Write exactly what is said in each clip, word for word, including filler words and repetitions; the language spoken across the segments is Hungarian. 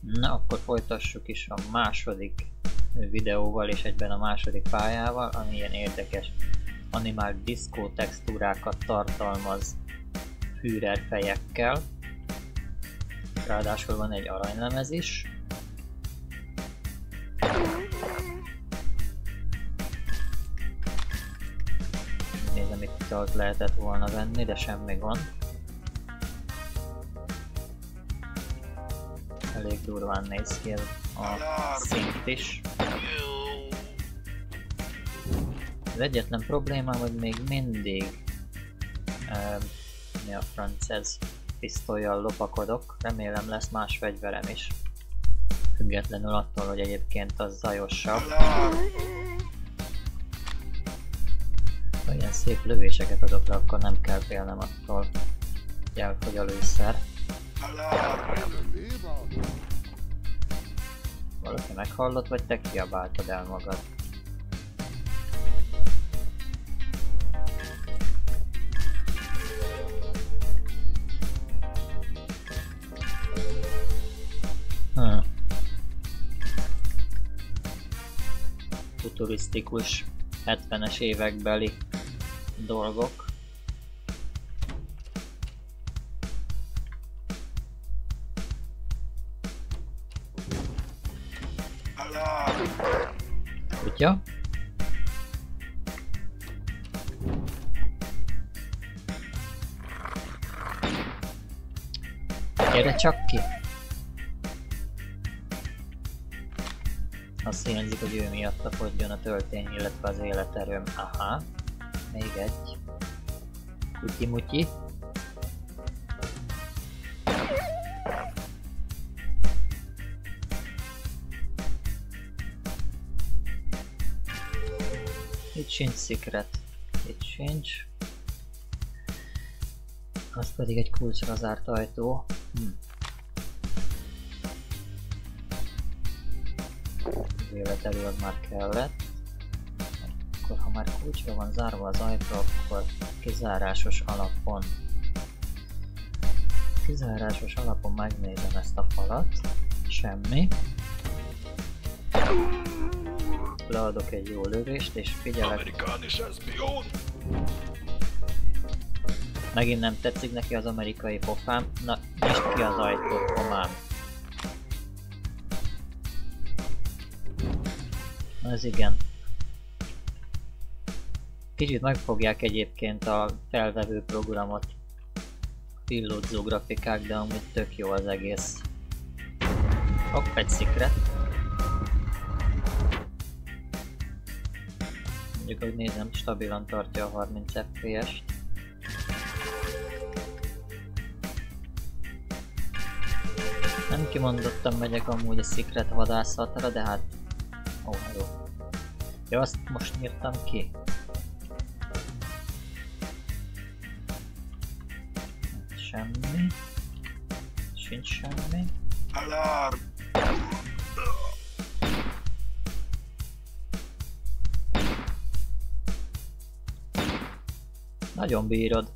Na, akkor folytassuk is a második videóval és egyben a második pályával, ami ilyen érdekes animált diszkó textúrákat tartalmaz Führer fejekkel. Ráadásul van egy aranylemez is. Nézem, itt italt lehetett volna venni, de semmi gond. Elég durván néz ki a szint is. Az egyetlen problémám, hogy még mindig uh, mi a franc ez, pisztollyal lopakodok. Remélem lesz más fegyverem is. Függetlenül attól, hogy egyébként az zajosabb. Ha ilyen szép lövéseket adok le, akkor nem kell félnem attól, hogy elfogy a lőszer. Valaki meghallott, vagy te kiabáltad el magad? Hm. Futurisztikus hetvenes évekbeli dolgok. Kutya? Gyere csak ki! Azt hiányzik, hogy ő miatta fogjon a töltény, illetve az életerőm. Aha. Még egy. Kutyi-mutyi. Itt sincs secret. Itt sincs. Az pedig egy kulcsra zárt ajtó. Hm. Az életerő az már kellett. Akkor ha már kulcsra van zárva az ajtó, akkor kizárásos alapon. Kizárásos alapon megnézem ezt a falat. Semmi. Leadok egy jó lövést és figyelek. Megint nem tetszik neki az amerikai pofám. Na, nyisd ki az ajtót, komám. Ez igen. Kicsit megfogják egyébként a felvevő programot, pillódzó grafikák, de amúgy tök jó az egész. Hopp, egy secret. Mondjuk, hogy nézem, stabilan tartja a harminc ef pé est. Nem kimondottan megyek amúgy a secret vadászatra, de hát... Ó, oh, hello. Ja, azt most írtam ki. Semmi. Sincs semmi. Alarm! Nagyon bírod.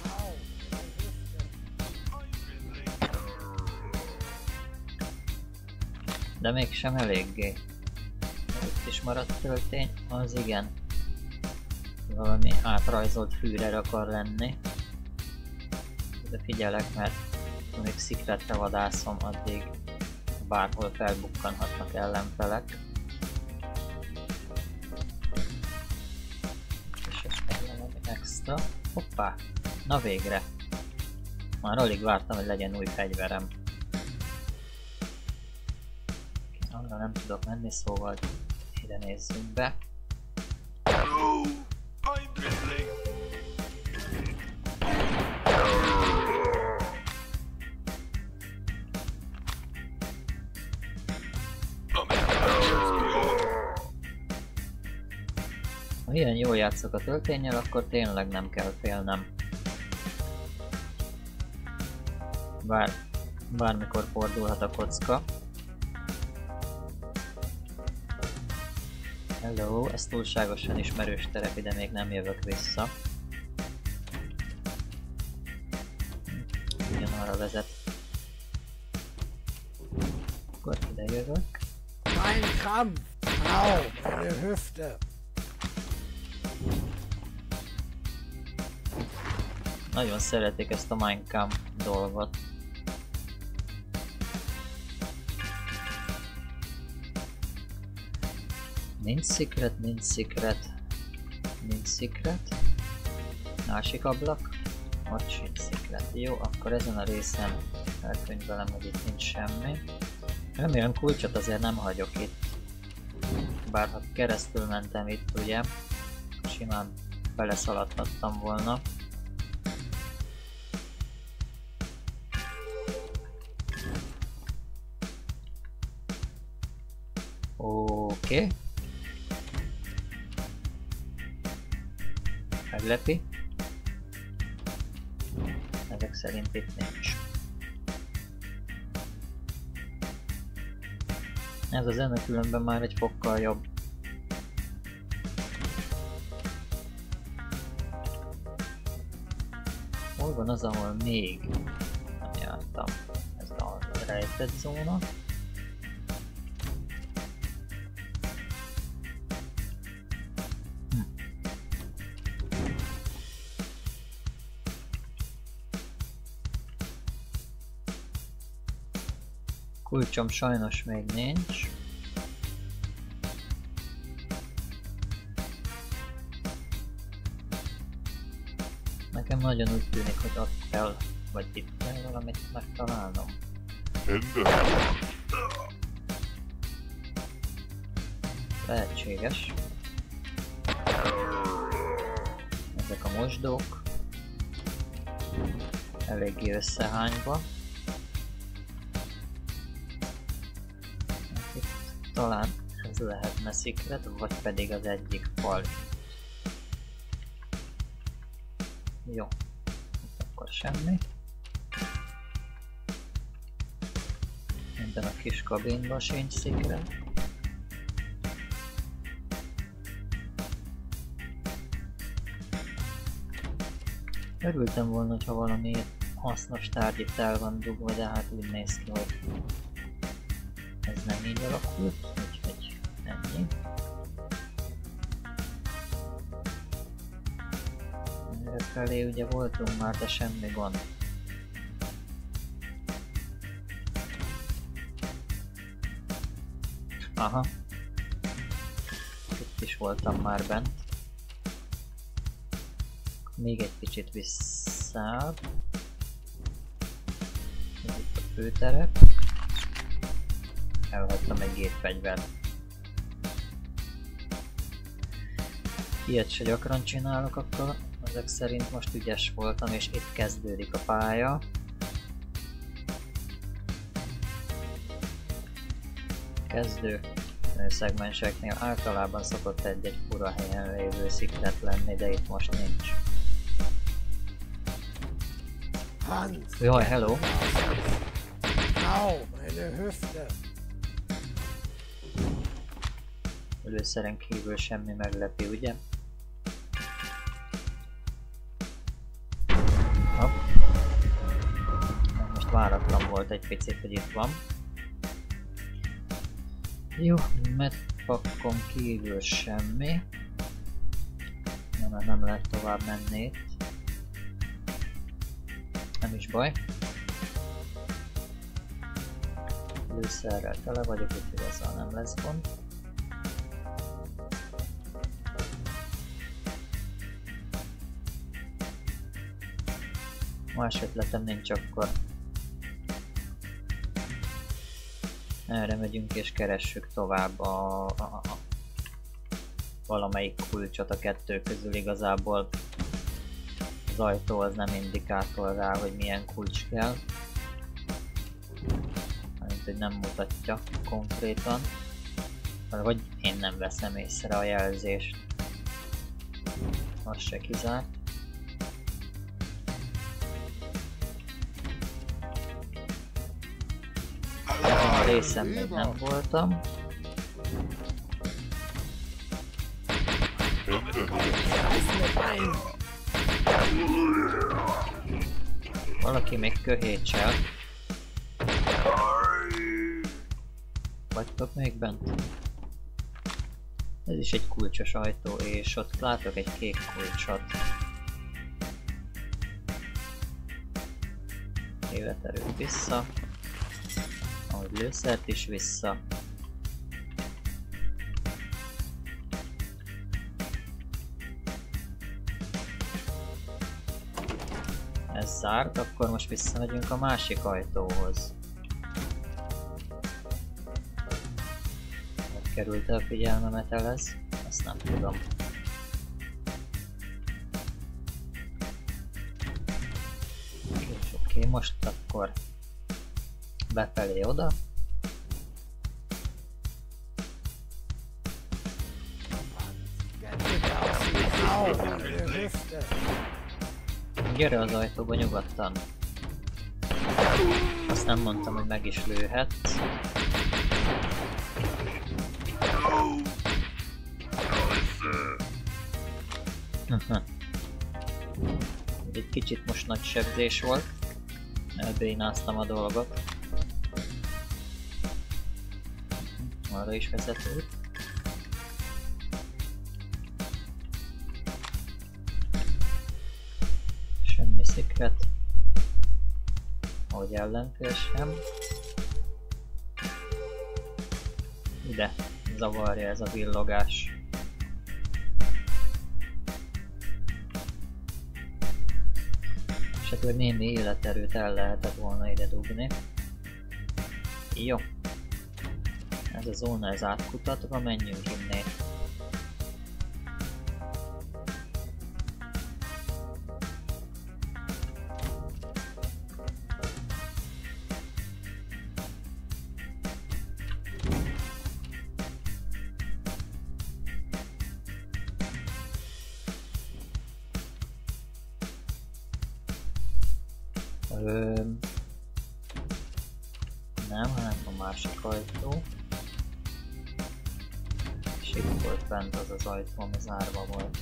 De mégsem eléggé. Itt is maradt töltény, az igen. Valami átrajzolt Führer akar lenni. De figyelek, mert amíg secretre vadászom, addig bárhol felbukkanhatnak ellenfelek. És ez kell valami extra. Hoppá! Na végre! Már alig vártam, hogy legyen új fegyverem. Arra nem tudok menni, szóval ide nézzünk be. Hello, I'm Drizzly. Ha ilyen jól játszok a tölténnyel, akkor tényleg nem kell félnem. Bár bármikor fordulhat a kocka. Hello, ez túlságosan ismerős terep, ide még nem jövök vissza. Ugyanarra vezet. akkor ide jövök. Mein Krampf! Au, meine Hüfte! Nagyon szeretik ezt a Mein Kampf dolgot. Nincs secret, nincs secret, nincs secret. Másik ablak. Ott sincs secret. Jó, akkor ezen a részen elkönyvelem, hogy itt nincs semmi. Remélem kulcsot azért nem hagyok itt. Bár ha keresztül mentem itt, ugye, simán beleszaladhattam volna. Oké. Okay. Meglepi. Ezek szerint itt nincs. Ez a zene különben már egy fokkal jobb. Hol van az, ahol még nem jártam? Ez a rejtett zóna. Kulcsom sajnos még nincs. Nekem nagyon úgy tűnik, hogy ott kell, vagy itt kell valamit megtalálnom. Lehetséges. Ezek a mosdók. Eléggé összehányva. Talán ez lehetne secret, vagy pedig az egyik fal. Jó, akkor semmi. Minden a kis kabinban sincs secret. Örültem volna, ha valami hasznos tárgy itt el van dugva, de hát úgy néz ki, hogy ez nem így alakult, úgyhogy ennyi. Erre felé ugye voltunk már, de semmi gond. Aha. Itt is voltam már bent. Még egy kicsit visszább. Ez itt a főterep. Elhagytam egy gépfegyvert. Ilyet se gyakran csinálok, akkor ezek szerint most ügyes voltam, és itt kezdődik a pálya. Kezdő szegmenseknél általában szokott egy-egy fura helyen lévő secret lenni, de itt most nincs. Jaj, hello! Au, meine Hüfte! Előszeren kívül semmi meglepi, ugye? Hopp. Most váratlan volt egy picit, hogy itt van. Jó, medpakon kívül semmi. Nem, nem lehet tovább menni itt. Nem is baj. Lőszerrel tele vagyok, úgyhogy ezzel nem lesz gond. Más ötletem nincs, akkor erre megyünk és keressük tovább a, a, a valamelyik kulcsot a kettő közül. Igazából az ajtó az nem indikátor rá, hogy milyen kulcs kell. Mint hogy nem mutatja konkrétan. Vagy én nem veszem észre a jelzést. Az se kizárt. A részem még nem voltam. Valaki még köhétsel. Vagytok még bent? Ez is egy kulcsos ajtó, és ott látok egy kék kulcsot. Életerőt vissza. Ahogy lőszert is vissza. Ez zárt, akkor most visszamegyünk a másik ajtóhoz. Hogy került a figyelmemet el ez? Ezt nem tudom. És oké, most akkor befelé oda. Gyere az ajtóba nyugodtan. Azt nem mondtam, hogy meg is lőhetsz. Egy kicsit most nagy sebzés volt. Elbénáztam a dolgot. Arra is vezet út. Semmi szikret. Ahogy ellenfél sem. Ide zavarja ez a villogás. Esetleg némi életerőt el lehetett volna ide dugni. Jó. Ez a zóna ez átkutatva, menjünk innét. Ö... Nem, hanem a másik ajtó. És itt volt bent az az ajtó, ami zárva volt.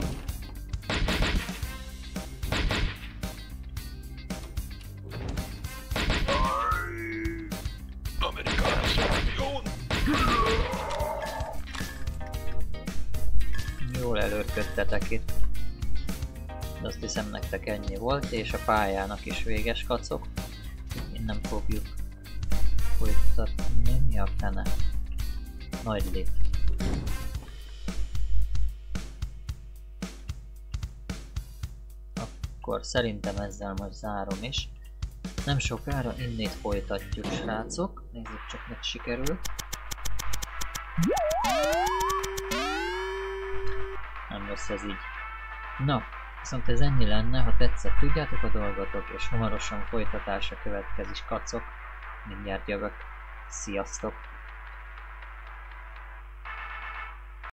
Jól előrködtetek itt. De azt hiszem nektek ennyi volt, és a pályának is véges, kacok. Innen fogjuk folytatni. Mi a fene? Nagy lift. Akkor szerintem ezzel most zárom is. Nem sokára innét folytatjuk, srácok. Nézzük csak, meg sikerül. Nem lesz ez így. Na, viszont ez ennyi lenne, ha tetszett, tudjátok a dolgotok, és hamarosan folytatása következik, kacok. Mindjárt jövök. Sziasztok!